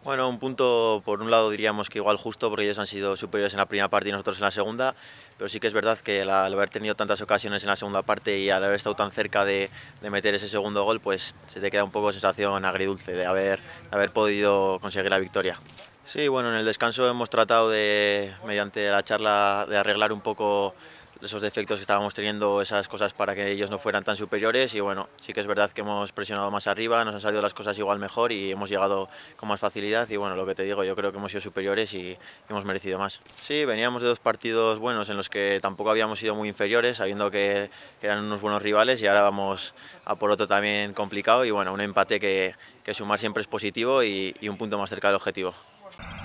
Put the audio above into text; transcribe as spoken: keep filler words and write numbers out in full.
Bueno, un punto por un lado diríamos que igual justo porque ellos han sido superiores en la primera parte y nosotros en la segunda, pero sí que es verdad que la- al haber tenido tantas ocasiones en la segunda parte y al haber estado tan cerca de, de meter ese segundo gol, pues se te queda un poco sensación agridulce de haber, de haber podido conseguir la victoria. Sí, bueno, en el descanso hemos tratado de, mediante la charla, de arreglar un poco esos defectos que estábamos teniendo, esas cosas para que ellos no fueran tan superiores y bueno, sí que es verdad que hemos presionado más arriba, nos han salido las cosas igual mejor y hemos llegado con más facilidad y bueno, lo que te digo, yo creo que hemos sido superiores y hemos merecido más. Sí, veníamos de dos partidos buenos en los que tampoco habíamos sido muy inferiores, sabiendo que, que eran unos buenos rivales y ahora vamos a por otro también complicado y bueno, un empate que, que sumar siempre es positivo y, y un punto más cerca del objetivo.